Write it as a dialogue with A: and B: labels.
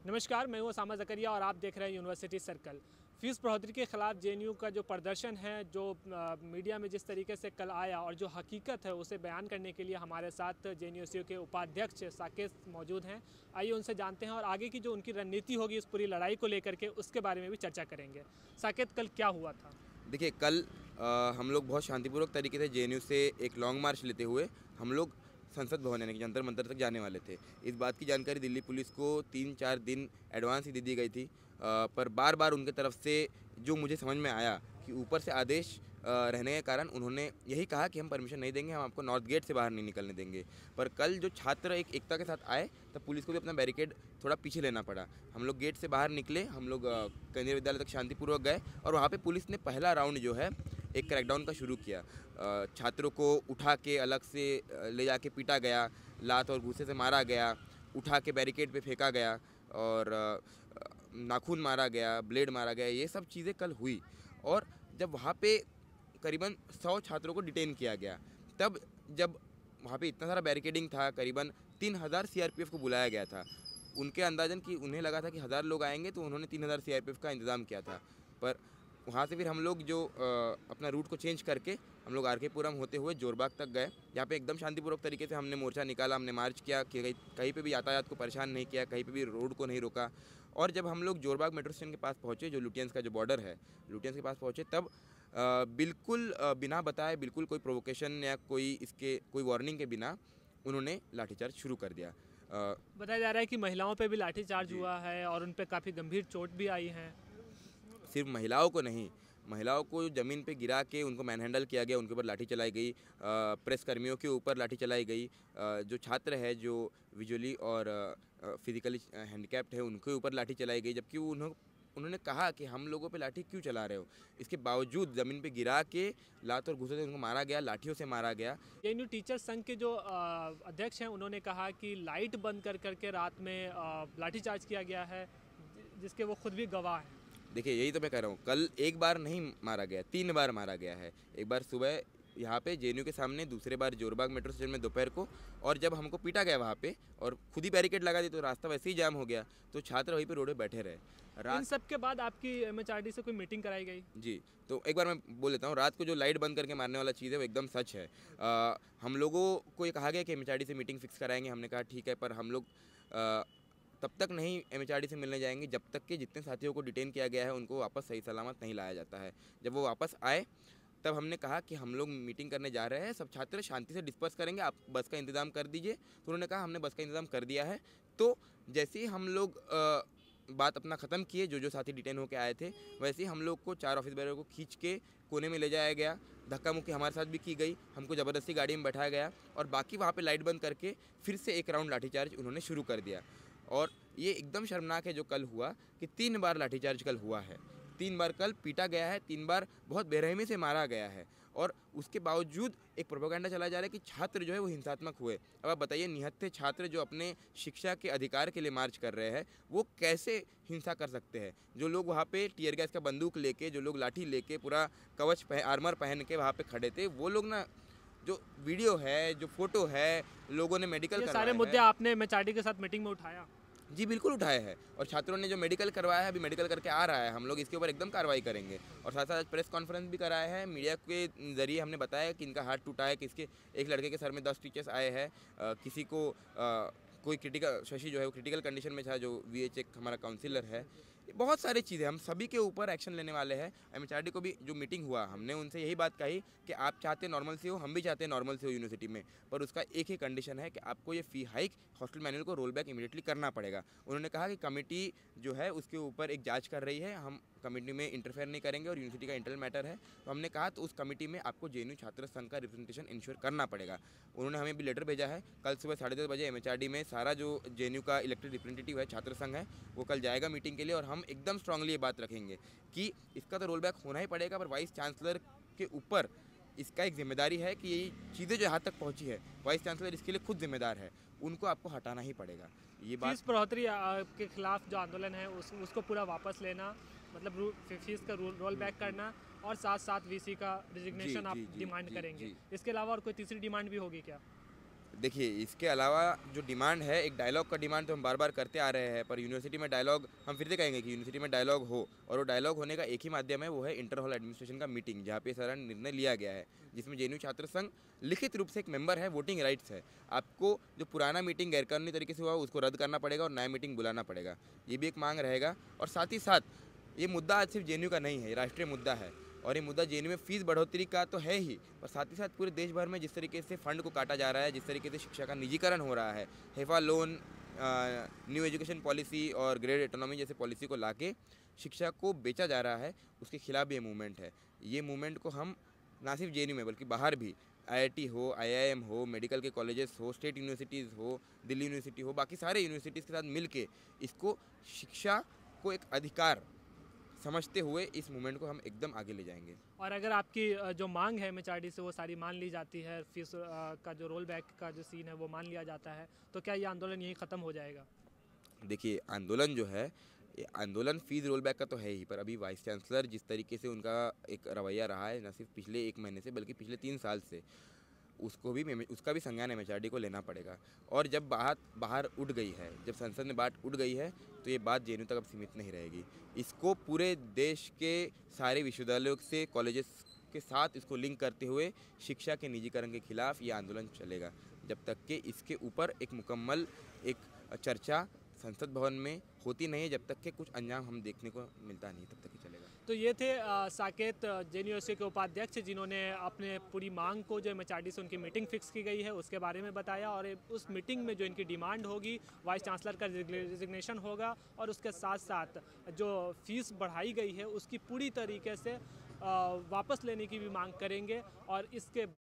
A: नमस्कार, मैं हूं ओसामा ज़करिया और आप देख रहे हैं यूनिवर्सिटी सर्कल। फीस बढ़ोतरी के खिलाफ जेएनयू का जो प्रदर्शन है, जो मीडिया में जिस तरीके से कल आया और जो हकीकत है उसे बयान करने के लिए हमारे साथ जेएनयू के उपाध्यक्ष साकेत मौजूद हैं। आइए उनसे जानते हैं और आगे की जो उनकी रणनीति होगी इस पूरी लड़ाई को लेकर के उसके बारे में भी चर्चा करेंगे। साकेत, कल क्या हुआ था?
B: देखिए कल हम लोग बहुत शांतिपूर्वक तरीके से जेएनयू से एक लॉन्ग मार्च लेते हुए हम लोग संसद भवन यानी कि जंतर मंतर तक जाने वाले थे। इस बात की जानकारी दिल्ली पुलिस को 3-4 दिन एडवांस ही दे दी गई थी, पर बार बार उनके तरफ से जो मुझे समझ में आया कि ऊपर से आदेश रहने के कारण उन्होंने यही कहा कि हम परमिशन नहीं देंगे, हम आपको नॉर्थ गेट से बाहर नहीं निकलने देंगे। पर कल जो छात्र एक एकता के साथ आए तब पुलिस को भी अपना बैरिकेड थोड़ा पीछे लेना पड़ा। हम लोग गेट से बाहर निकले, हम लोग केंद्रीय विद्यालय तक शांतिपूर्वक गए और वहाँ पे पुलिस ने पहला राउंड जो है एक क्रैकडाउन का शुरू किया। छात्रों को उठा के अलग से ले जाके पीटा गया, लात और घूंसे से मारा गया, उठा के बैरिकेड पे फेंका गया और नाखून मारा गया, ब्लेड मारा गया। ये सब चीज़ें कल हुई और जब वहाँ पे करीबन 100 छात्रों को डिटेन किया गया, तब जब वहाँ पे इतना सारा बैरिकेडिंग था, करीबन 3000 सीआरपीएफ को बुलाया गया था। उनके अंदाजन कि उन्हें लगा था कि 1000 लोग आएंगे, तो उन्होंने 3000 सीआरपीएफ का इंतज़ाम किया था। पर वहाँ से फिर हम लोग जो अपना रूट को चेंज करके हम लोग आर के पुरम होते हुए जोरबाग तक गए, जहाँ पे एकदम शांतिपूर्वक तरीके से हमने मोर्चा निकाला, हमने मार्च किया कि कहीं पे भी यातायात को परेशान नहीं किया, कहीं पे भी रोड को नहीं रोका। और जब हम लोग जोरबाग मेट्रो स्टेशन के पास पहुँचे, जो लुटियंस का जो बॉर्डर है, लुटियंस के पास पहुँचे, तब बिल्कुल बिना बताए, बिल्कुल कोई प्रोवोकेशन या कोई वार्निंग के बिना उन्होंने लाठीचार्ज शुरू कर दिया।
A: बताया जा रहा है कि महिलाओं पे भी लाठीचार्ज हुआ है और उन पे काफ़ी गंभीर चोट भी आई है।
B: सिर्फ महिलाओं को नहीं, महिलाओं को ज़मीन पे गिरा के उनको मैनहैंडल किया गया, उनके ऊपर लाठी चलाई गई, प्रेस कर्मियों के ऊपर लाठी चलाई गई, जो छात्र है जो विजुअली और फिजिकली हैंडीकैप्ड है उनके ऊपर लाठी चलाई गई, जबकि उन्होंने कहा कि हम लोगों पे लाठी क्यों चला रहे हो। इसके बावजूद ज़मीन पे गिरा के लात और घूंसे से उनको मारा गया, लाठियों से मारा गया।
A: जेएनयू टीचर संघ के जो अध्यक्ष हैं उन्होंने कहा कि लाइट बंद कर करके रात में लाठीचार्ज किया गया है, जिसके वो खुद भी गवाह हैं।
B: देखिए यही तो मैं कह रहा हूँ, कल एक बार नहीं मारा गया, 3 बार मारा गया है। एक बार सुबह यहाँ पे जेएनयू के सामने, दूसरे बार जोरबाग मेट्रो स्टेशन में दोपहर को, और जब हमको पीटा गया वहाँ पे और खुद ही बैरिकेड लगा दी तो रास्ता वैसे ही जाम हो गया, तो छात्र वहीं पे रोड पे बैठे रहे।
A: इन सब के बाद आपकी एमएचआरडी से कोई मीटिंग कराई गई?
B: जी, तो एक बार मैं बोल देता हूँ, रात को जो लाइट बंद करके मारने वाला चीज़ है वो एकदम सच है। हम लोगों को ये कहा गया कि एमएचआरडी से मीटिंग फिक्स कराएंगे, हमने कहा ठीक है, पर हम लोग तब तक नहीं एमएचआरडी से मिलने जाएंगे जब तक कि जितने साथियों को डिटेन किया गया है उनको वापस सही सलामत नहीं लाया जाता है। जब वो वापस आए तब हमने कहा कि हम लोग मीटिंग करने जा रहे हैं, सब छात्र शांति से डिस्पर्स करेंगे, आप बस का इंतज़ाम कर दीजिए। तो उन्होंने कहा हमने बस का इंतज़ाम कर दिया है। तो जैसे ही हम लोग बात अपना ख़त्म किए, जो साथी डिटेन होकर आए थे, वैसे ही हम लोग को 4 ऑफिस बेरर को खींच के कोने में ले जाया गया, धक्का मुक्की हमारे साथ भी की गई, हमको ज़बरदस्ती गाड़ी में बैठाया गया और बाकी वहाँ पे लाइट बंद करके फिर से एक राउंड लाठीचार्ज उन्होंने शुरू कर दिया। और ये एकदम शर्मनाक है जो कल हुआ कि 3 बार लाठीचार्ज कल हुआ है, 3 बार कल पीटा गया है, 3 बार बहुत बेरहमी से मारा गया है। और उसके बावजूद एक प्रोपेगेंडा चला जा रहा है कि छात्र जो है वो हिंसात्मक हुए। अब आप बताइए, निहत्थे छात्र जो अपने शिक्षा के अधिकार के लिए मार्च कर रहे हैं, वो कैसे हिंसा कर सकते हैं? जो लोग वहाँ पे टीयर गैस का बंदूक लेके, जो लोग लाठी लेके, पूरा कवच आर्मर पहन के वहाँ पे खड़े थे, वो लोग ना, जो वीडियो है, जो फोटो है, लोगों ने मेडिकल
A: ये सारे मुद्दे आपने एमएचआरडी के साथ मीटिंग में उठाया?
B: जी बिल्कुल उठाए हैं, और छात्रों ने जो मेडिकल करवाया है, अभी मेडिकल करके आ रहा है, हम लोग इसके ऊपर एकदम कार्रवाई करेंगे। और साथ साथ प्रेस कॉन्फ्रेंस भी कराया है, मीडिया के जरिए हमने बताया कि इनका हाथ टूटा है, किसके एक लड़के के सर में 10 स्टिचेस आए हैं, किसी को कोई क्रिटिकल, शशि जो है वो क्रिटिकल कंडीशन में था, जो VH एक हमारा काउंसिलर है। बहुत सारी चीज़ें, हम सभी के ऊपर एक्शन लेने वाले हैं। एमएचआरडी को भी जो मीटिंग हुआ, हमने उनसे यही बात कही कि आप चाहते नॉर्मल से हो, हम भी चाहते हैं नॉर्मल से हो यूनिवर्सिटी में, पर उसका एक ही कंडीशन है कि आपको ये फ़ी हाइक, हॉस्टल मैनुअल को रोल बैक इमीडिएटली करना पड़ेगा। उन्होंने कहा कि कमेटी जो है उसके ऊपर एक जाँच कर रही है, हम कमेटी में इंटरफेयर नहीं करेंगे और यूनिवर्सिटी का इंटरनल मैटर है। तो हमने कहा तो उस कमेटी में आपको जेएनयू छात्र संघ का रिप्रेजेंटेशन इंश्योर करना पड़ेगा। उन्होंने हमें भी लेटर भेजा है, कल सुबह 10:30 बजे एमएचआरडी में सारा जो जेएनयू का इलेक्टेड रिप्रेजेंटेटिव है, छात्र संघ है, वो कल जाएगा मीटिंग के लिए, और हम एकदम स्ट्रांगली ये बात रखेंगे कि इसका तो रोल बैक होना ही पड़ेगा, पर वाइस चांसलर के ऊपर इसका एक जिम्मेदारी है कि ये चीज़ें जो यहाँ तक पहुँची है, वाइस चांसलर इसके लिए खुद जिम्मेदार है, उनको आपको हटाना ही पड़ेगा। ये बात
A: फीस बढ़ोतरी के खिलाफ जो आंदोलन है उसको पूरा वापस लेना, मतलब फीस का रोल बैक करना, और साथ साथ वीसी का रिजिग्नेशन आप डिमांड करेंगे। इसके अलावा और कोई तीसरी डिमांड भी होगी क्या?
B: देखिए, इसके अलावा जो डिमांड है, एक डायलॉग का डिमांड तो हम बार बार करते आ रहे हैं, पर यूनिवर्सिटी में डायलॉग हम फिर से कहेंगे कि यूनिवर्सिटी में डायलॉग हो, और वो डायलॉग होने का एक ही माध्यम है, वो है इंटर हॉल एडमिनिस्ट्रेशन का मीटिंग, जहाँ पे सारा निर्णय लिया गया है, जिसमें जेएनयू छात्र संघ लिखित रूप से एक मेंबर है, वोटिंग राइट्स है। आपको जो पुराना मीटिंग गैरकानूनी तरीके से हुआ उसको रद्द करना पड़ेगा और नया मीटिंग बुलाना पड़ेगा, ये भी एक मांग रहेगा। और साथ ही साथ ये मुद्दा आज सिर्फ जेएनयू का नहीं है, ये राष्ट्रीय मुद्दा है, और ये मुद्दा जेएनयू में फीस बढ़ोतरी का तो है ही, पर साथ ही साथ पूरे देश भर में जिस तरीके से फंड को काटा जा रहा है, जिस तरीके से शिक्षा का निजीकरण हो रहा है, HEFA loan, new education policy और ग्रेड इकोनॉमी जैसे पॉलिसी को लाके शिक्षा को बेचा जा रहा है, उसके खिलाफ भी ये मूवमेंट है। ये मूवमेंट को हम ना सिर्फ जेएनयू में बल्कि बाहर भी, आईआईटी हो, आईआईएम हो, मेडिकल के कॉलेजेस हो, स्टेट यूनिवर्सिटीज़ हो, दिल्ली यूनिवर्सिटी हो, बाकी सारे यूनिवर्सिटीज़ के साथ मिल के इसको, शिक्षा को एक अधिकार समझते हुए इस मूवमेंट को हम एकदम आगे ले जाएंगे।
A: और अगर आपकी जो मांग है एमएचआरडी से वो सारी मान ली जाती है, फीस का जो रोल बैक का जो सीन है वो मान लिया जाता है, तो क्या ये आंदोलन यहीं ख़त्म हो जाएगा?
B: देखिए, आंदोलन जो है, ये आंदोलन फीस रोल बैक का तो है ही, पर अभी वाइस चांसलर जिस तरीके से उनका एक रवैया रहा है, न सिर्फ पिछले 1 महीने से बल्कि पिछले 3 साल से, उसका भी संज्ञान एमएचआरडी को लेना पड़ेगा। और जब बात बाहर उठ गई है, जब संसद में बात उठ गई है, तो ये बात जेएनयू तक अब सीमित नहीं रहेगी। इसको पूरे देश के सारे विश्वविद्यालयों से, कॉलेजेस के साथ इसको लिंक करते हुए शिक्षा के निजीकरण के खिलाफ ये आंदोलन चलेगा, जब तक कि इसके ऊपर एक मुकम्मल एक चर्चा संसद भवन में होती नहीं है, जब तक कि कुछ अंजाम हम देखने को मिलता नहीं, तब तक ही चलेगा।
A: तो ये थे साकेत जेएनयू के उपाध्यक्ष, जिन्होंने अपने पूरी मांग को जो एमएचआरडी से उनकी मीटिंग फिक्स की गई है उसके बारे में बताया, और उस मीटिंग में जो इनकी डिमांड होगी, वाइस चांसलर का रिजिग्नेशन होगा, और उसके साथ साथ जो फीस बढ़ाई गई है उसकी पूरी तरीके से वापस लेने की भी मांग करेंगे। और इसके